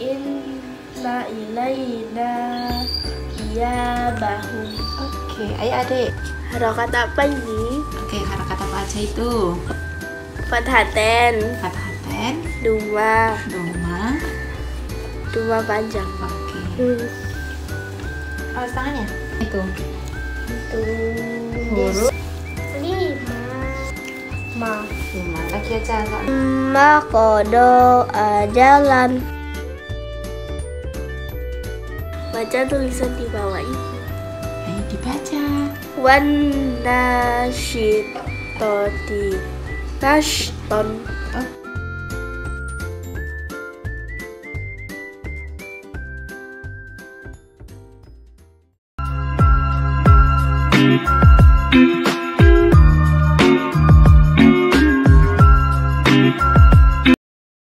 inna ilaina iyabahum. Oke, ayo adik. Harokat apa ini? Oke, harokat apa aja itu? Fathaten. Fathaten. Dua panjang. Oke. Awas tangannya. Itu huruf 5 lagi aja. Makodo ajalan. Baca tulisan di bawah ini. Ayo dibaca. Wan nasyitoti nashton. Oh.